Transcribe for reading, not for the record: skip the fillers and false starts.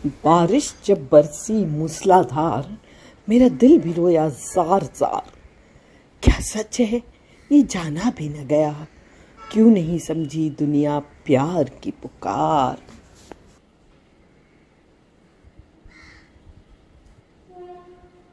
बारिश जब बरसी मूसलाधार, मेरा दिल भी रोया जार जार। क्या सच है ये जाना भी न गया, क्यों नहीं समझी दुनिया प्यार की पुकार।